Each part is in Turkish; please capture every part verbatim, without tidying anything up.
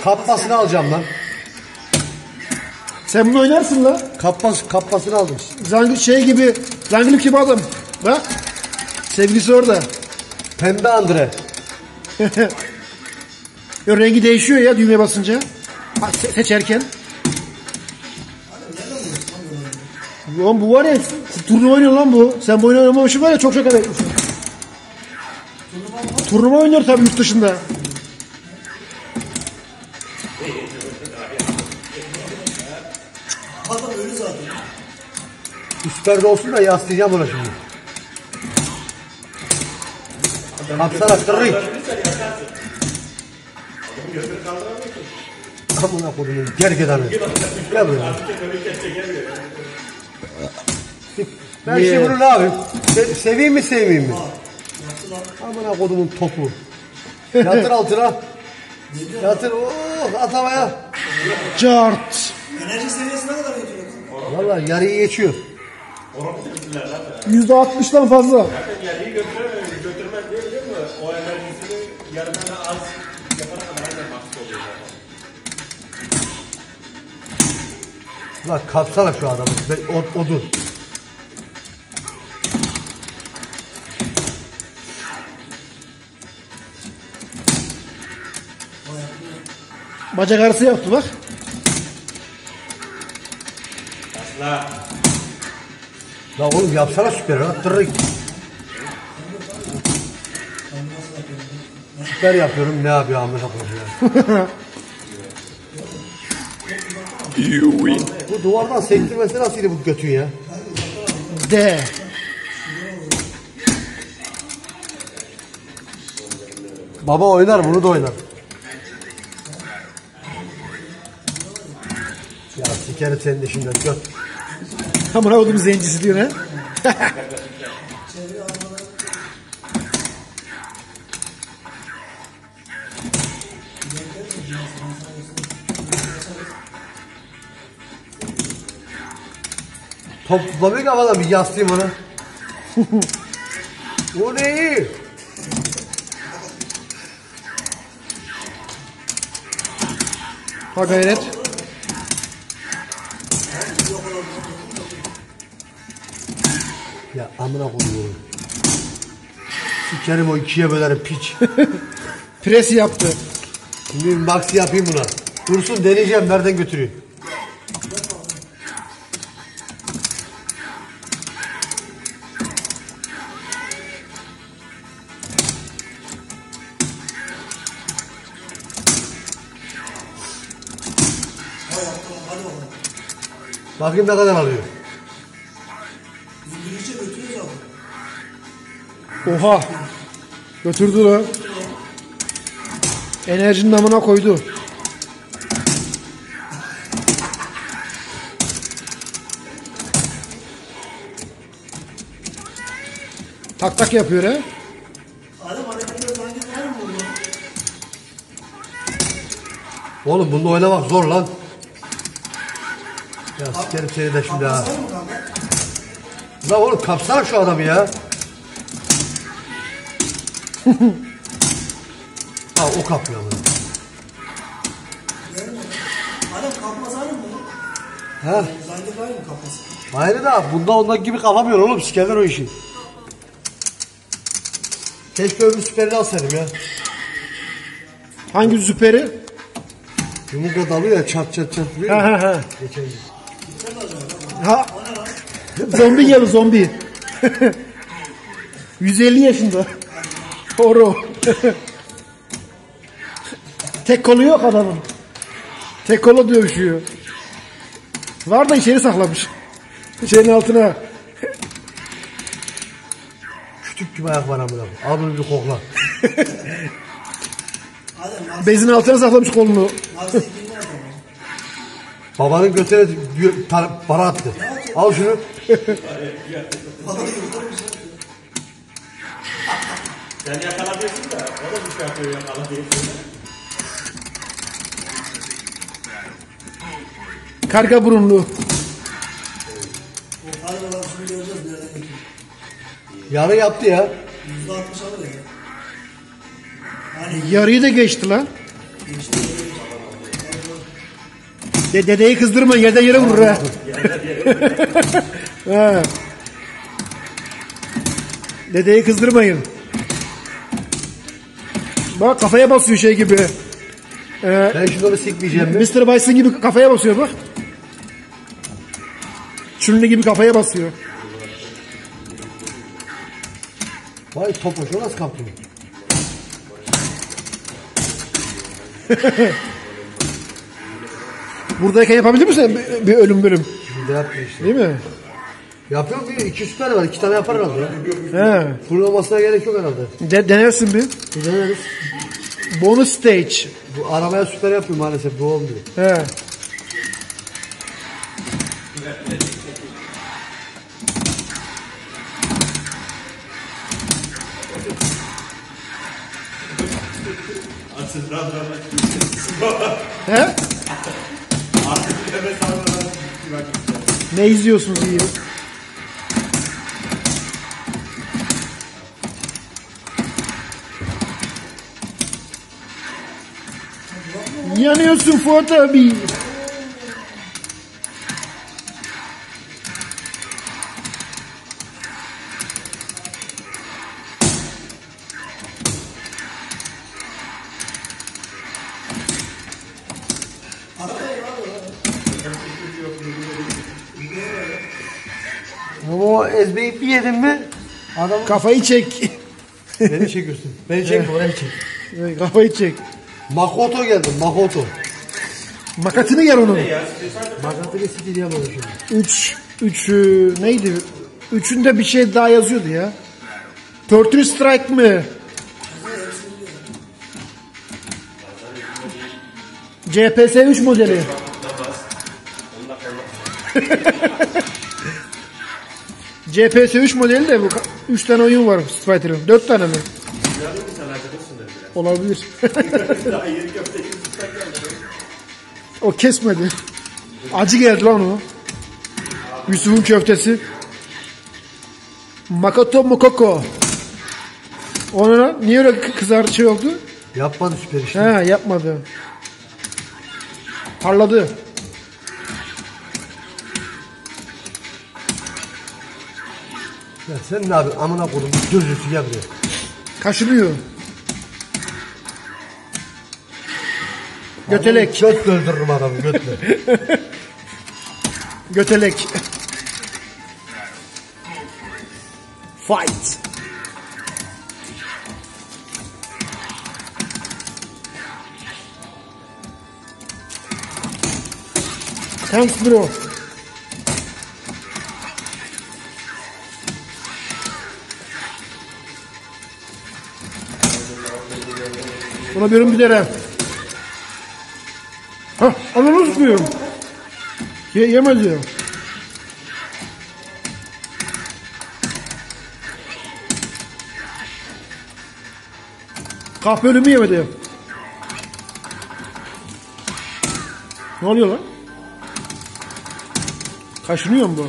Kappasını alacağım lan. Sen bunu oynarsın la. Kappas, kappasını aldım. Zangır şey gibi, Zangırlık gibi adam. Bak. Sevgilisi orada. Pembe Andre. Yo, rengi değişiyor ya düğmeye basınca. Ha, se seçerken. Lan bu var ya, turnuva oynuyor lan bu. Sen bu oyunu oynamamışsın var ya, çok şaka bekliyorsun. Turnuva oynuyor tabii yurt dışında. Adam öyle zaten. Üstlerde olsun da yaslayacağım ona şimdi. Kapsana kırık. Amına kodumun gergedanı. Gel buraya. Ben Niye? şimdi bunu ne yapayım? Se seveyim mi sevmeyeyim mi? Amına kodumun topu. Yatır altına. Yatır. Oh, at havaya. Cart. Enerji seviyesi ne kadar getiriyor? Vallahi yarıyı geçiyor. Yüzde altmıştan fazla. Zaten yarıyı götüremez, götürmez diye biliyor musun? O enerjisini yarıdan az yapana kadar aynen mahsus oluyor zaten. Lan kapsana şu adamı. O, odun. Bacak arası yaptı bak. Asla. La oğlum yapsana süper lan. Tırık. Süper yapıyorum, ne yapıyor amına koyayım. Bu duvardan sektirmesi nasılydı bu götün ya? De. Baba oynar, bunu da oynar. Ya sikerim senin de şimdiden göt. Amına koydum zencisi diyor ha. Top tutamıyor ki havadan, bir yaslayayım ona. O ne iyi? Ha gayret. Ya amına koyayım. Sikerim o ikiye bölerim piç. Pres yaptı. Şimdi bir maxi yapayım buna. Dursun, deneyeceğim nereden götürüyor. Bakayım ne kadar alıyor. İngilizce götürüyor zaten. Oha. Götürdü lan. Enerjinin amına koydu. Tak tak yapıyor ha. Adam hareketleri sanki var mı burada? Oğlum bunda oynamak zor lan. Ya sikerim seni de şimdi ha. Var mı kanka? Lan oğlum kapsana şu adamı ya. Ha o kapıyor bunu. Adam kapmaz hanım mı? Ha? Zangır var mı kapması? Hayır da bunda ondan gibi kapamıyor oğlum, sikerler o işi. Keşke öbür süperini alsaydım ya. Hangi süperi? Yumurta dalıyor ya, çat çat çat. Ha ha ha. Geçen gün. Ha. Zombi geldi zombi. yüz elli yaşında. Horo. Tek kolu yok adamın. Tek kolu dövüşüyor. Var da içeri saklamış. İçerinin altına. Küçük gibi ayak var amına. Al bunu bir kokla. Adam Bezin altına saklamış kolunu. Nazi ilgili adam. Babanın götüne diyor, tar- para attı. Al şunu. Sen yakalamıyorsun da o da bir şey yapıyor, yakalamıyorsun. Karga burunlu. O kargalar şimdi göreceğiz nereden getiriyor. Yarı yaptı ya. yüzde altmış alır ya. Yani Yarıyı da geçti lan. işte De dedeyi kızdırma, yerden yere vurur ha. Ha. Dedeyi kızdırmayın. Bak kafaya basıyor şey gibi. Ee, Ben şunları sikmeyeceğim mi? mister Bison gibi kafaya basıyor bak. Çürünü gibi kafaya basıyor. Vay topoş o nasıl kaptın? Buradayken yapabilir misin bir, bir ölüm bölüm? Şimdi yapmıyor işte. Değil mi? Yapıyorum bir iki süper var. İki tane yapar herhalde ya. He. Fırlamasına gerek yok herhalde. De, denersin bir. Bir deneriz. Bonus stage. Bu arabaya süper yapıyor maalesef. Bu olmuyor. He. Açın rahat rahat. He? Artık nefes almadan bak. Ne izliyorsunuz iyi? Yanıyorsun Fuat abi. Ama o ezbeyi bir yedin mi? Adam Kafayı çek. beni çekiyorsun. Beni çekme orayı çek. Kafayı çek. Makoto geldi. Makoto. Makatını yer onun. Makatını siki diye böyle şimdi. Üç, üç e, neydi? Üçünde bir şey daha yazıyordu ya. Turtle Strike mi? C P S üç modeli. C P S üç modeli de bu. Üç tane oyun var Street Fighter'ın. Dört tane mi? Olabilir. Daha yeni köfte yüzünden geldi. O kesmedi. Acı geldi lan o. Yusuf'un köftesi. Makoto Mokoko. Ona niye öyle kızar şey oldu? Yapmadı süper işte. He yapmadı. Parladı. Ya sen ne yapıyorsun? Amına koydum. Gözüsü gel buraya. Kaşınıyor. Götelek. Göt öldürürüm adamı götle. Götelek. Fight. Thanks bro. Buna bir bir dere. Hah, ananı tutmuyorum. Ye, yemez ya. Kahpe ölümü yemedi. Ne oluyor lan? Kaşınıyor mu bu?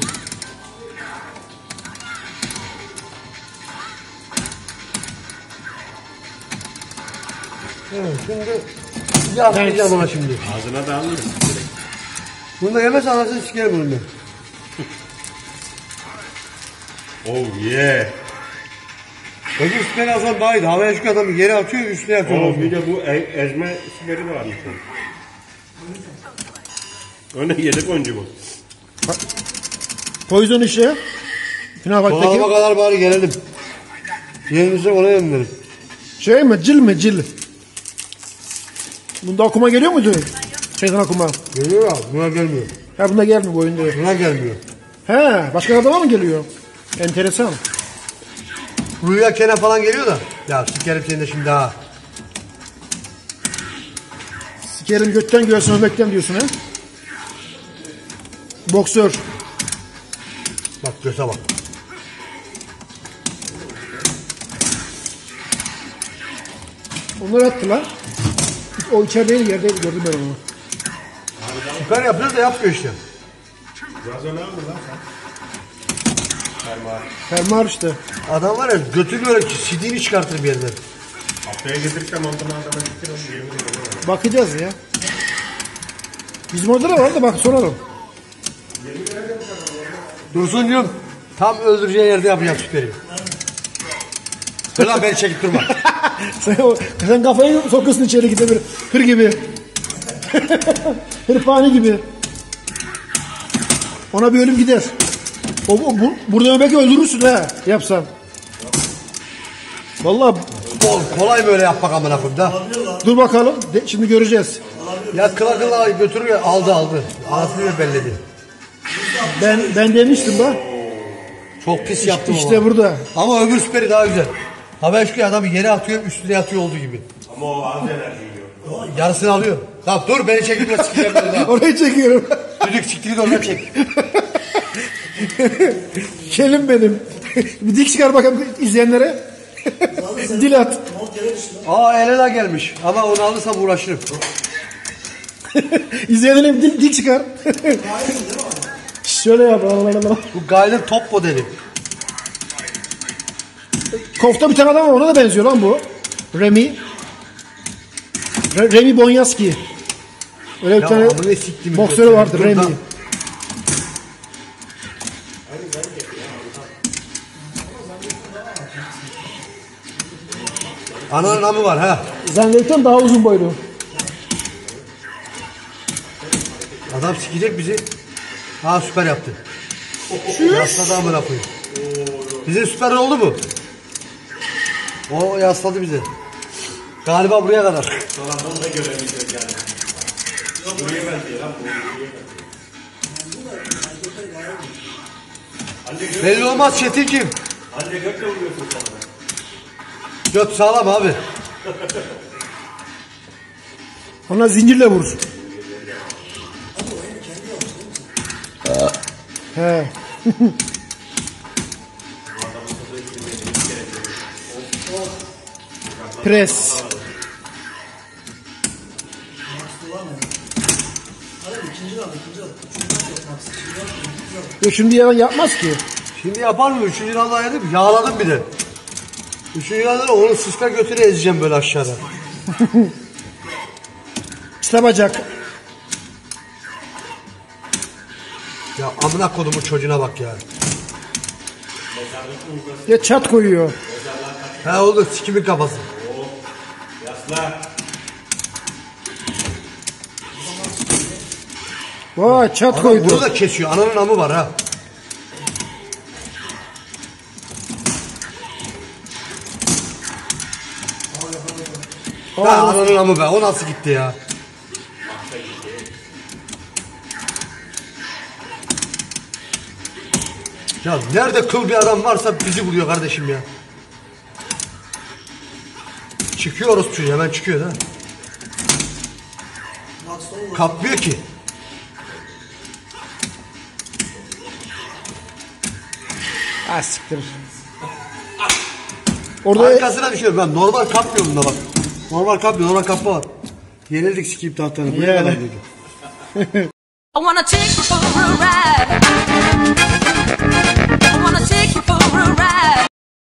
Evet, şimdi yaslayacağım ona şimdi. Ağzına da alırız. Bunu da yemez anasını sikerim bunu ben. Oh yeah. Öbür süperi alsam daha iyiydi. Havaya çıkıyor adamı geri atıyor üstüne yapıyor. Oh bir de bu e ezme süperi de varmış. Öyle yedek oyuncu bu. Poison işi. Final Dolaba Fight'taki kadar bari gelelim. Yerinize oraya gönderin. şey mi? Cil mi? Cil. Bunda okuma geliyor muydu? Şeytan okuma. Geliyor ya buna gelmiyor. Ha bunda gelmiyor bu oyunda. Buna gelmiyor. He, başka adama mı geliyor? Enteresan. Rüya Kenan falan geliyor da. Ya sikerim seni de şimdi ha. Sikerim götten göğsüne ömekten diyorsun he? Boksör. Bak göze bak. Onları attılar. O içerideydi yerdeydi gördüm ben onu. Süper yapıyor da yapmıyor işte. Biraz önemli lan sen. Fermuar. Fermuar işte. Adam var ya götü böyle sidiğini çıkartır bir yerden. Haftaya getirirsem antrenman adama getirir. yirmi lira. Bakacağız ya. Bizim orada da var da bak soralım. Dursuncuğum tam öldüreceği yerde yapacak süperi. Dur lan beni çekip durma. sen, o, sen kafayı sokuyorsun içeri gide bir hır gibi. Hırpani gibi. Ona bir ölüm gider. O, o bu, burada belki öldürürsün ha yapsan. Vallahi Bol kolay böyle yapmak amına koyayım da. dur bakalım. De, şimdi göreceğiz. Ya kıla kıla götürüyor aldı aldı. Ağzını belledi. Ben ben demiştim bak. Çok pis yaptım İşte ama. burada. Ama öbür süperi daha güzel. Haber şu ki adam yere atıyor üstüne yatıyor olduğu gibi. Ama o az enerji yiyor. Yarısını alıyor. Tamam dur beni çekip de sikeceğim böyle daha. Orayı çekiyorum. Düdük siktiğini de oradan çek. Kelim benim. Bir dik çıkar bakalım izleyenlere. Dil at. Mont yere düştü lan. Aa Elena gelmiş. Ama onu alırsam uğraşırım. İzleyenlere bir dik, dik çıkar. Şöyle yap. Bu Gail'in top modeli. Kofta bir tane adam var, ona da benziyor lan bu. Remy. Re- Remy Bonyaski. Öyle bir Ya tane amına siktim. boksörü vardı Dur Remy. lan. Ananın amı var ha. Zannettim daha uzun boylu. Adam sikecek bizi. Ha süper yaptı. Yasladı amına koyayım. Bizim süper oldu mu? O yasladı bizi. Galiba buraya kadar. Sonra bunu da göremeyeceğiz yani. Buraya benziyor lan bu. Anne Belli olmaz Çetin'cim. Anne götle vuruyorsun sana. Göt sağlam abi. Ona zincirle vur. He. Pres. Hadi ikinci round, ikinci round. Üçüncü round yapmak. Üçüncü round, ikinci round. Yo, şimdi yalan yapmaz ki. Şimdi yapar mı? Üçüncü round'a yedim. Yağladım bir de. Üçüncü round'da onu sıska götüre ezeceğim böyle aşağıda. İşte bacak. Ya amına kodumun çocuğuna bak ya. Ya çat koyuyor. He oldu sikimin kafası. Yasla. Vay çat Adam koydu. bunu da kesiyor. Ananın amı var ha. Ha ananın amı be. O nasıl gitti ya? Ya nerede kıl bir adam varsa bizi buluyor kardeşim ya. Çıkıyoruz çünkü hemen çıkıyor ha. Kapmıyor ki. Ha siktir. Orada Arkasına düşüyor. Ben normal kapmıyorum bunda bak. Normal kapmıyor. Normal kapma var. Yenildik sikeyim tahtanı. Buraya Yani. kadar dedi. I wanna take you for a ride.